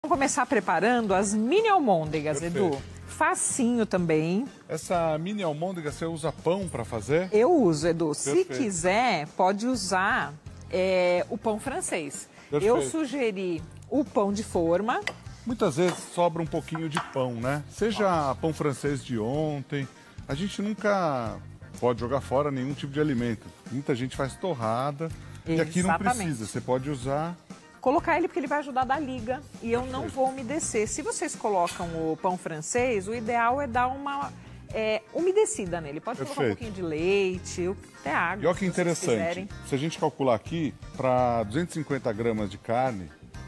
Vamos começar preparando as mini almôndegas, Perfeito. Edu. Facinho também. Essa mini almôndega, você usa pão para fazer? Eu uso, Edu. Perfeito. Se quiser, pode usar o pão francês. Perfeito. Eu sugeri o pão de forma. Muitas vezes sobra um pouquinho de pão, né? Seja pão francês de ontem, a gente nunca pode jogar fora nenhum tipo de alimento. Muita gente faz torrada e aqui não Exatamente. precisa, você pode usar... Colocar ele porque ele vai ajudar a dar liga e eu não vou umedecer. Se vocês colocam o pão francês, o ideal é dar uma umedecida nele. Pode colocar um Perfeito. pouquinho de leite, até água. E olha que se vocês interessante, quiserem. se a gente calcular aqui, para 250 gramas de carne,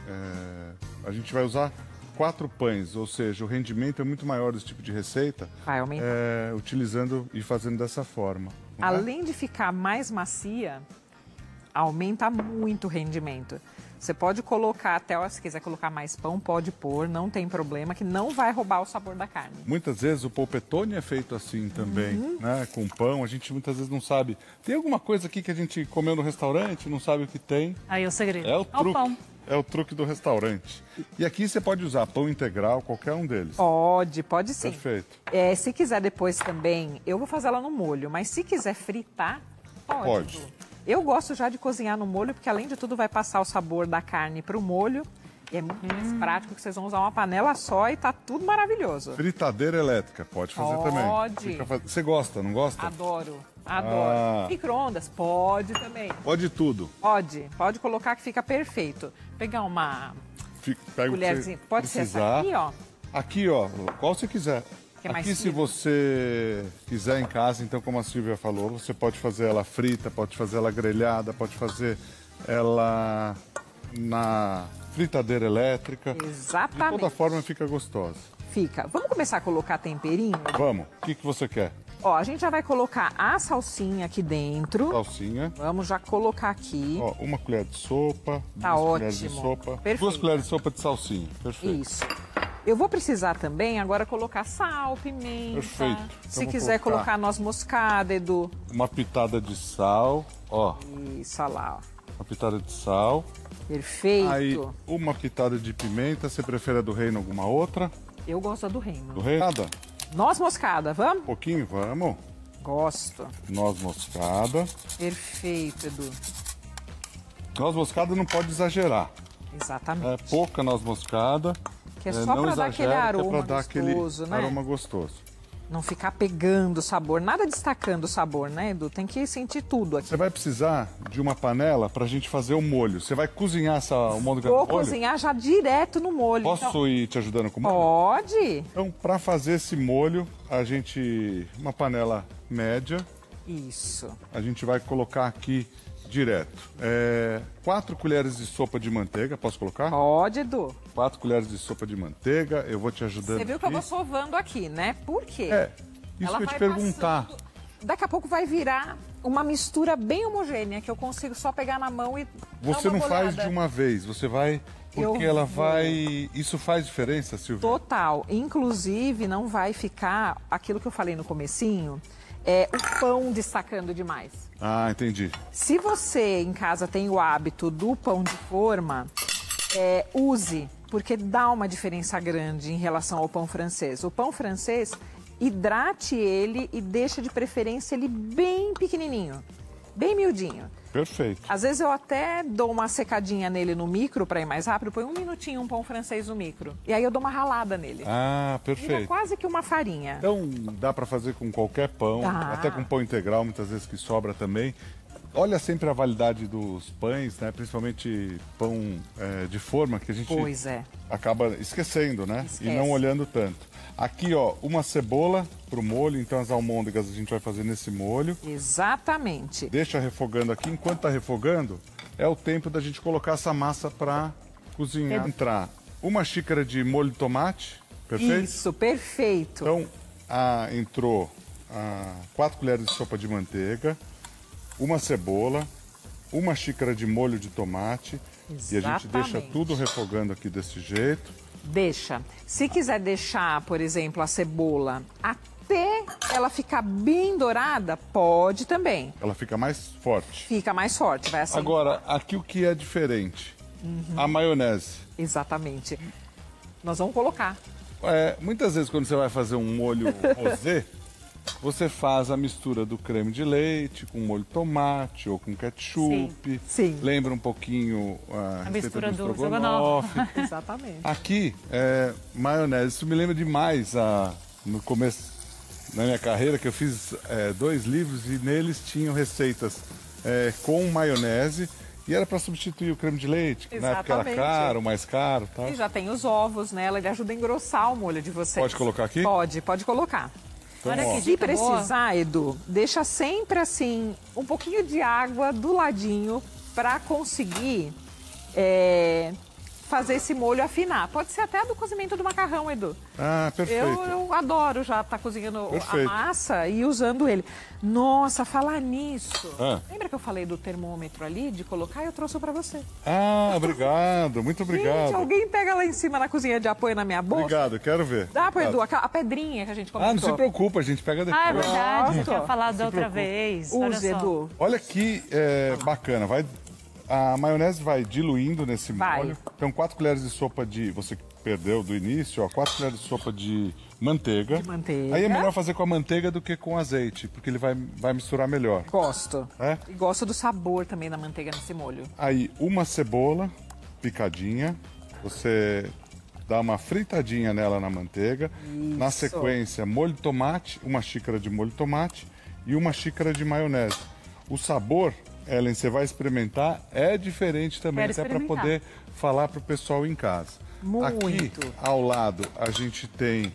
a gente vai usar 4 pães, ou seja, o rendimento é muito maior desse tipo de receita, Vai aumentar. utilizando e fazendo dessa forma. não é? Além de ficar mais macia, aumenta muito o rendimento. Você pode colocar até, se quiser colocar mais pão, pode pôr, não tem problema, que não vai roubar o sabor da carne. Muitas vezes o polpetone é feito assim também, né? Com pão, a gente muitas vezes não sabe. Tem alguma coisa aqui que a gente comeu no restaurante, não sabe o que tem. Aí o segredo. É o truque. pão. É o truque do restaurante. E aqui você pode usar pão integral, qualquer um deles. Pode sim. Perfeito. Se quiser depois também, eu vou fazer ela no molho, mas se quiser fritar, pode. Pode. Eu gosto já de cozinhar no molho, porque além de tudo vai passar o sabor da carne para o molho. E é muito mais prático que vocês vão usar uma panela só e tá tudo maravilhoso. Fritadeira elétrica, pode fazer também. Pode. Você gosta, não gosta? Adoro. Ah. Micro-ondas, pode também. Pode tudo. Pode colocar que fica perfeito. Pegar uma Pega colherzinha, o que você pode ser essa precisar. aqui, ó. Aqui, ó, qual você quiser. Que é mais Aqui, se fino. você quiser em casa, então, como a Silvia falou, você pode fazer ela frita, pode fazer ela grelhada, pode fazer ela na fritadeira elétrica. De Exatamente. toda forma, fica gostosa. Fica. Vamos começar a colocar temperinho? Vamos, o que você quer? Ó, a gente já vai colocar a salsinha aqui dentro. Salsinha. Vamos já colocar aqui. Ó, uma colher de sopa, Tá 2 colheres de ótimo. sopa, Perfeito. 2 colheres de sopa de salsinha. Perfeito. Isso. Eu vou precisar também agora colocar sal, pimenta. Perfeito. Então Se vou quiser colocar colocar noz moscada, Edu. Uma pitada de sal, ó, Isso, olha lá, ó. uma pitada de sal. Perfeito. Aí, uma pitada de pimenta, você prefere a do reino alguma outra? Eu gosto do reino. Do reino? Nada. Noz moscada, vamos? Um pouquinho, vamos. Gosto. Noz moscada. Perfeito, Edu. Noz moscada não pode exagerar. Exatamente. É pouca noz moscada. Que é só não pra dar aquele exagera, que é aroma pra dar aquele gostoso, né? aroma gostoso. Não ficar pegando o sabor, nada destacando o sabor, né, Edu? Tem que sentir tudo aqui. Você vai precisar de uma panela pra gente fazer o molho. Você vai cozinhar essa almôndega Vou no molho? cozinhar já direto no molho. Posso então... ir te ajudando com o molho? Pode. Então, para fazer esse molho, uma panela média, Isso. a gente vai colocar aqui direto. 4 colheres de sopa de manteiga, posso colocar? Pode, Edu. 4 colheres de sopa de manteiga, eu vou te ajudando. Você viu que eu vou sovando aqui, né? Por quê? Isso Ela que eu ia te vai perguntar. passando- Daqui a pouco vai virar uma mistura bem homogênea, que eu consigo só pegar na mão e Você dar uma não faz bolhada. de uma vez, você vai... Eu Porque ela vou. vai... Isso faz diferença, Silvia? Total. Inclusive, não vai ficar aquilo que eu falei no comecinho, o pão destacando demais. Ah, entendi. Se você em casa tem o hábito do pão de forma, use, porque dá uma diferença grande em relação ao pão francês. O pão francês, hidrate ele e deixa de preferência ele bem pequenininho, bem miudinho. Perfeito. Às vezes eu até dou uma secadinha nele no micro para ir mais rápido, põe 1 minutinho um pão francês no micro. E aí eu dou uma ralada nele. Ah, Vira perfeito. quase que uma farinha. Então, dá para fazer com qualquer pão, Dá. até com pão integral, muitas vezes que sobra também. Olha sempre a validade dos pães, né? Principalmente pão de forma, que a gente Pois é. acaba esquecendo, né? Esquece. E não olhando tanto. Aqui, ó, uma cebola pro molho, então as almôndegas a gente vai fazer nesse molho. Exatamente. Deixa refogando aqui. Enquanto tá refogando, é o tempo da gente colocar essa massa para cozinhar. Entrar uma xícara de molho de tomate, perfeito? Isso, perfeito. Então, entrou 4 colheres de sopa de manteiga, uma cebola, uma xícara de molho de tomate. E a gente deixa Exatamente. tudo refogando aqui desse jeito. Deixa. Se quiser deixar, por exemplo, a cebola até ela ficar bem dourada, pode também. Ela fica mais forte. Fica mais forte, vai assim. Agora, aqui o que é diferente? A maionese. Exatamente. Nós vamos colocar. Muitas vezes quando você vai fazer um molho rosé, você faz a mistura do creme de leite com molho de tomate ou com ketchup. Sim. Lembra um pouquinho a mistura do estrogonofe. Exatamente. Aqui, maionese. Isso me lembra demais no começo da minha carreira, que eu fiz 2 livros e neles tinham receitas com maionese. E era para substituir o creme de leite, que na época era caro, mais caro. Tal. E já tem os ovos nela, ele ajuda a engrossar o molho de vocês. Pode colocar aqui? Pode colocar. Então, Olha que Se dica precisar, boa. Edu, deixa sempre assim, um pouquinho de água do ladinho para conseguir fazer esse molho afinar. Pode ser até do cozimento do macarrão, Edu. Ah, perfeito. Eu adoro já estar cozinhando Perfeito. a massa e usando ele. Nossa, falar nisso. Ah. Lembra que eu falei do termômetro ali, de colocar? Eu trouxe para você. Ah, obrigado. Muito obrigado. Gente, alguém pega lá em cima na cozinha de apoio na minha bolsa? Obrigado, quero ver. Dá pro Edu, Obrigado. a pedrinha que a gente comentou. Ah, não se preocupa, a gente pega depois. Ah, é verdade, eu Nossa. tinha falado da outra vez. Olha Use, só. Edu. Olha que bacana, a maionese vai diluindo nesse Vai. molho. Então 4 colheres de sopa você que perdeu do início, ó, 4 colheres de sopa de manteiga. De manteiga. Aí é melhor fazer com a manteiga do que com azeite, porque ele vai misturar melhor. Gosto. É? E gosto do sabor também da manteiga nesse molho. Aí uma cebola picadinha, você dá uma fritadinha nela na manteiga. Na sequência, molho de tomate, 1 xícara de molho de tomate e 1 xícara de maionese. O sabor, Ellen, você vai experimentar, é diferente também, Quero até para experimentar. poder falar para o pessoal em casa. Muito. Aqui, ao lado, a gente tem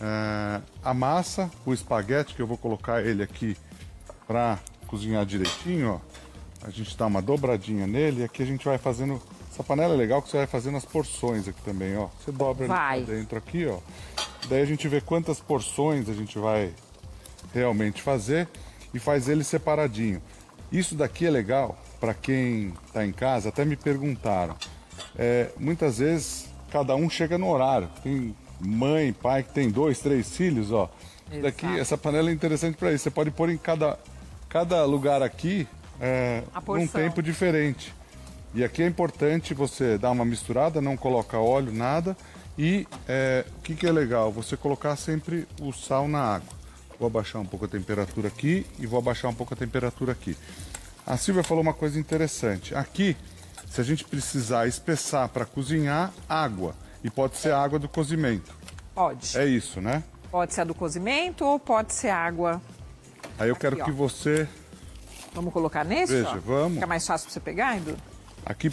a massa, o espaguete, que eu vou colocar ele aqui para cozinhar direitinho, ó. A gente dá uma dobradinha nele e aqui a gente vai fazendo... Essa panela é legal que você vai fazendo as porções aqui também, ó. Você dobra ali pra dentro aqui, ó. Daí a gente vê quantas porções a gente vai realmente fazer e faz ele separadinho. Isso daqui é legal para quem está em casa, até me perguntaram. Muitas vezes cada um chega no horário. Tem mãe, pai que tem 2, 3 filhos, ó. Daqui, essa panela é interessante para isso. Você pode pôr em cada lugar aqui num tempo diferente. E aqui é importante você dar uma misturada, não colocar óleo, nada. E o que é legal? Você colocar sempre o sal na água. Vou abaixar um pouco a temperatura aqui e vou abaixar um pouco a temperatura aqui. A Silvia falou uma coisa interessante. Aqui, se a gente precisar espessar para cozinhar, água. E pode ser água do cozimento. Pode. É isso, né? Pode ser a do cozimento ou pode ser água. Aí eu quero Aqui, ó. que você... Vamos colocar nesse? Veja, ó? vamos. Fica mais fácil para você pegar, Edu? Aqui,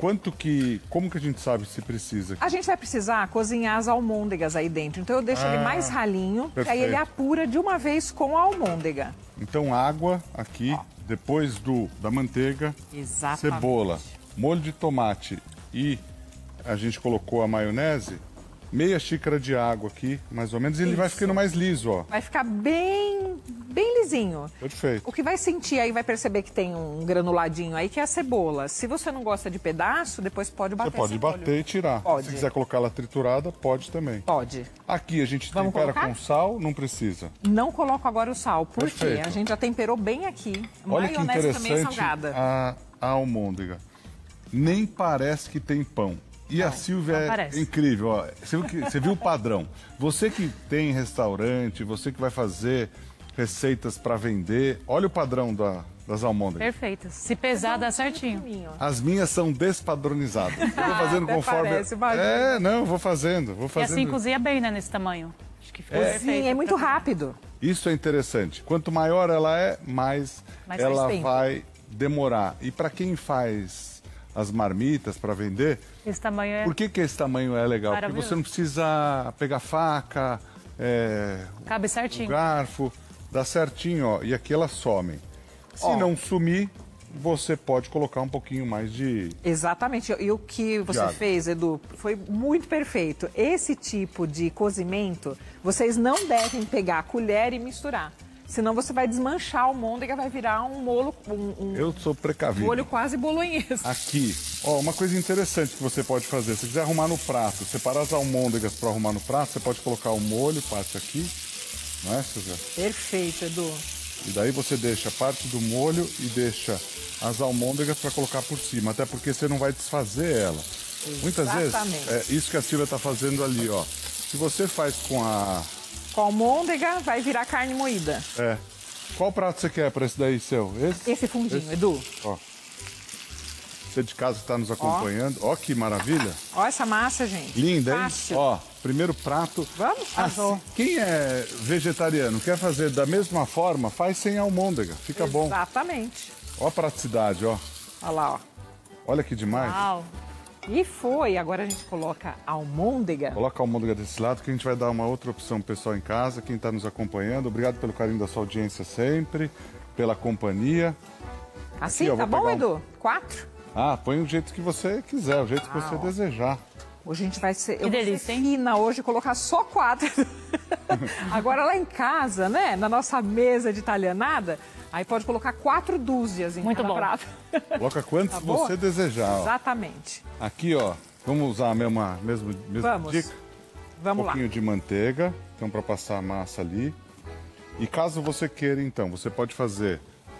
como que a gente sabe se precisa? A gente vai precisar cozinhar as almôndegas aí dentro. Então eu deixo ele mais ralinho, que aí ele perfeito. apura de uma vez com a almôndega. Então, água aqui, depois da manteiga, Exatamente. cebola, molho de tomate e a gente colocou a maionese, meia xícara de água aqui, mais ou menos, e ele vai ficando mais liso, ó. Vai ficar bem lisinho. Perfeito. O que vai sentir aí, vai perceber que tem um granuladinho aí, que é a cebola. Se você não gosta de pedaço, depois pode bater Você pode esse bater molho. e tirar. Pode. Se quiser colocar ela triturada, pode também. Pode. Aqui a gente Vamos tempera colocar? com sal, não precisa. Não coloco agora o sal, porque Perfeito. a gente já temperou bem aqui. Olha que Maionese também é interessante salgada. a almôndega. Nem parece que tem pão. E a Silvia é parece. incrível, ó. Você viu o padrão. Você que tem restaurante, você que vai fazer receitas para vender, olha o padrão das almôndegas. Perfeito. Se pesar, dá certinho. As minhas são despadronizadas. Eu vou fazendo até conforme. parece, imagina. Não, vou fazendo. E assim cozinha bem, né, nesse tamanho. Acho que ficou perfeito. Sim, é muito rápido. Isso é interessante. Quanto maior ela é, mais Mais ela faz tempo. vai demorar. E para quem faz as marmitas para vender, Esse tamanho é... por que esse tamanho é legal? Porque Maravilhoso. você não precisa pegar faca, Cabe o certinho. garfo, dá certinho, ó. E aqui elas somem. Se não sumir, você pode colocar um pouquinho mais de... Exatamente. E o que você água. fez, Edu, foi muito perfeito. Esse tipo de cozimento, vocês não devem pegar a colher e misturar. Senão você vai desmanchar a almôndega, vai virar um molho, Eu sou precavido. molho quase bolonhês. Aqui, ó, uma coisa interessante que você pode fazer, se quiser arrumar no prato, separar as almôndegas para arrumar no prato, você pode colocar o molho, parte aqui, não é, Silvia? Perfeito, Edu. E daí você deixa parte do molho e deixa as almôndegas para colocar por cima, até porque você não vai desfazer ela. Muitas vezes, Exatamente. é isso que a Silvia está fazendo ali, ó. Se você faz com a... Com a almôndega, vai virar carne moída. É. Qual prato você quer para esse daí, seu? Esse fundinho, Edu. Ó. Você de casa está nos acompanhando. Ó, que maravilha. Ó essa massa, gente. Linda, hein? Fácil. Ó, primeiro prato. Vamos? Assim, quem é vegetariano, quer fazer da mesma forma, faz sem almôndega. Fica bom. Exatamente. Ó a praticidade, ó. Olha lá, ó. Olha que demais. Uau. E foi. Agora a gente coloca a almôndega. Coloca a almôndega desse lado que a gente vai dar uma outra opção pro pessoal em casa, quem está nos acompanhando. Obrigado pelo carinho da sua audiência sempre, pela companhia. Assim, Aqui, ó, tá vou bom, pegar Edu? 4? Ah, põe o jeito que você quiser, o jeito que você desejar. Hoje a gente vai ser... Que delícia, hein? Fina hoje, colocar só 4. Agora lá em casa, né? Na nossa mesa de italianada, aí pode colocar 4 dúzias em Muito cada bom. prato. Coloca quantos Tá bom? você desejar, ó. Exatamente. Aqui, ó, vamos usar a mesma Vamos. dica. Vamos Um lá. pouquinho de manteiga, então para passar a massa ali. E caso você queira, então, você pode fazer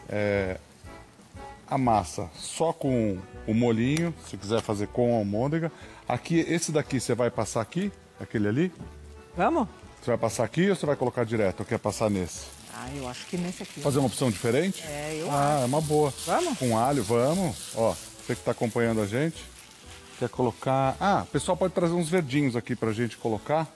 a massa só com o molhinho, se quiser fazer com a almôndega. Aqui, esse daqui você vai passar aqui, aquele ali. Vamos? Você vai passar aqui ou você vai colocar direto ou quer passar nesse? Ah, eu acho que nesse aqui. Fazer uma opção diferente? É, eu Ah, é uma boa. Vamos? Com alho, vamos. Ó, você que está acompanhando a gente, quer colocar... Ah, o pessoal pode trazer uns verdinhos aqui pra gente colocar.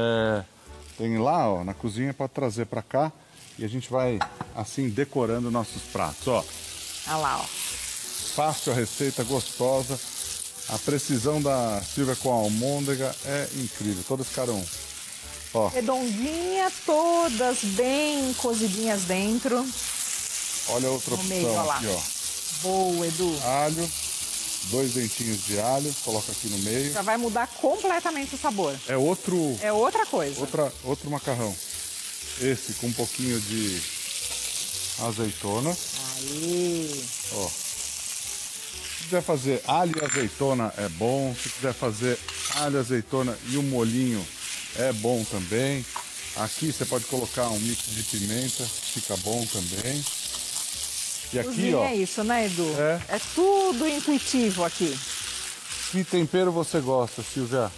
Tem lá, ó, na cozinha, pode trazer pra cá. E a gente vai, assim, decorando nossos pratos, ó. Olha lá, ó. Fácil a receita, gostosa. A precisão da Silvia com a almôndega é incrível. Todas ficaram, ó. Redondinha, todas bem cozidinhas dentro. Olha outra No meio, opção ó lá. aqui, ó. Boa, Edu. Alho, 2 dentinhos de alho, coloca aqui no meio. Já vai mudar completamente o sabor. É outro, É outra coisa. outro macarrão. Esse com um pouquinho de azeitona. Aí. Ó. Se quiser fazer alho e azeitona é bom. Se quiser fazer alho, azeitona e um molhinho é bom também. Aqui você pode colocar um mix de pimenta, fica bom também. E aqui, Cozinha ó, é isso, né, Edu? É. É tudo intuitivo aqui. que tempero você gosta, Silvia?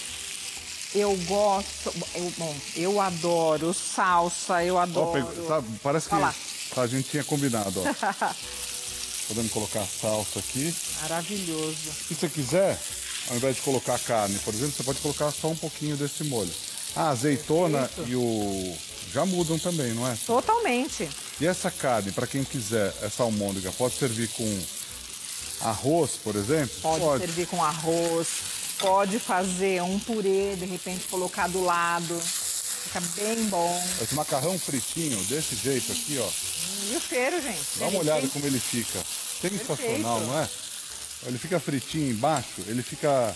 Eu gosto. Eu adoro salsa, eu Ó, adoro. parece que Olha lá. a gente tinha combinado, ó. Podemos colocar salsa aqui. Maravilhoso. Se você quiser, ao invés de colocar carne, por exemplo, você pode colocar só um pouquinho desse molho. A azeitona e o... já mudam também, não é? Totalmente. E essa carne, para quem quiser, essa almôndega, pode servir com arroz, por exemplo? Pode servir com arroz, pode fazer um purê, de repente colocar do lado. Fica bem bom. Esse macarrão fritinho, desse jeito aqui, ó. E o cheiro, gente? Dá uma olhada como ele fica. Sensacional, não é? Ele fica fritinho embaixo, ele fica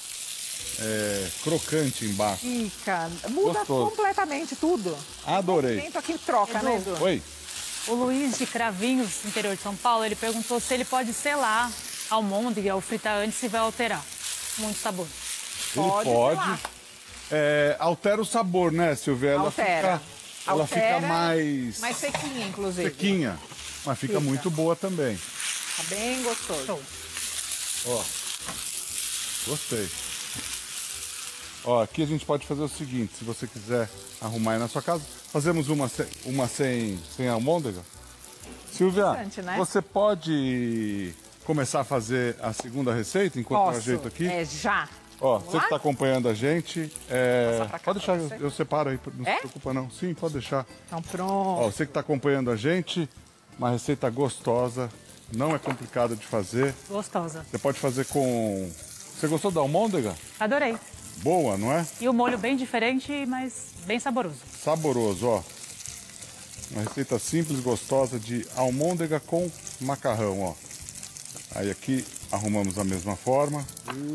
crocante embaixo. Fica. Muda Gostoso. completamente tudo. Adorei. Tento aqui troca, né, Edu? Oi? O Luiz de Cravinhos, interior de São Paulo, ele perguntou se ele pode selar a almôndega ou fritar antes se vai alterar muito sabor. Ele Pode pode. selar. Altera o sabor, né, Silvia? Altera. Ela fica Altera, mais Mais sequinha, inclusive. sequinha, mas fica muito boa também. Tá bem gostoso. Show. Ó, gostei. Ó, aqui a gente pode fazer o seguinte, se você quiser arrumar aí na sua casa, fazemos uma sem almôndega. Silvia, Interessante, né? você pode começar a fazer a segunda receita enquanto eu ajeito aqui? Já. Ó, Vamos você que lá? está acompanhando a gente, Passar pra cá pode deixar, pra você? eu separo aí, não É? se preocupa não. Sim, pode deixar. Então Ó, pronto. você que está acompanhando a gente, uma receita gostosa, não é complicada de fazer. Gostosa. Você pode fazer com... Você gostou da almôndega? Adorei. Boa, não é? E o molho bem diferente, mas bem saboroso. Saboroso, ó. Uma receita simples, gostosa de almôndega com macarrão, ó. Aí aqui arrumamos da mesma forma.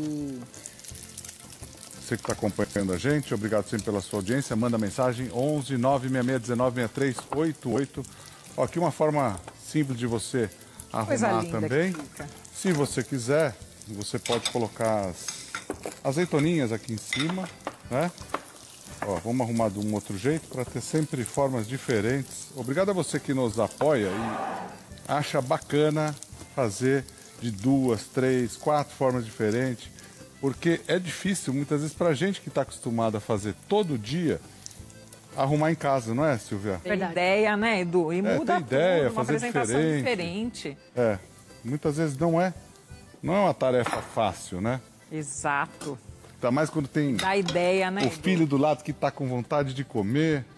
Você que está acompanhando a gente, obrigado sempre pela sua audiência. Manda mensagem 11 966 19 6388. Ó, aqui uma forma simples de você Coisa arrumar linda também. que fica. Se você quiser, você pode colocar as azeitoninhas aqui em cima, né? Ó, vamos arrumar de um outro jeito para ter sempre formas diferentes. Obrigado a você que nos apoia e acha bacana fazer de 2, 3, 4 formas diferentes. Porque é difícil, muitas vezes, pra gente que está acostumado a fazer todo dia, arrumar em casa, não é, Silvia? Tem ideia, né, Edu? E muda tem ideia, tudo, uma fazer apresentação diferente. Muitas vezes não é uma tarefa fácil, né? Exato. Ainda mais quando tem Dá ideia, né, o Edu? filho do lado que está com vontade de comer.